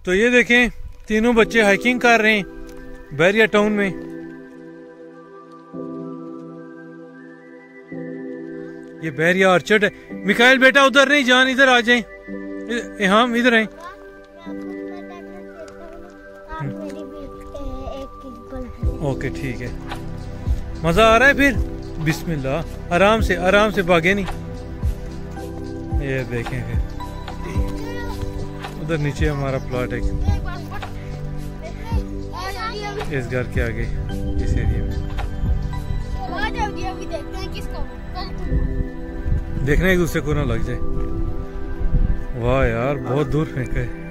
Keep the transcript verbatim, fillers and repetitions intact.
तो ये देखें तीनों बच्चे हाइकिंग कर रहे हैं बैरिया टाउन में। ये बैरिया ऑर्चर्ड है। मिकाइल बेटा उधर नहीं जान, इधर आ जाएं। हम इधर आए। ओके ठीक है। मजा आ रहा है फिर? बिस्मिल्लाह, आराम से आराम से, भागे नहीं। ये देखें फिर उधर नीचे हमारा प्लॉट है इस घर के आगे, इस एरिया में। देखना एक दूसरे को ना लग जाए। वाह यार बहुत दूर फेंका है।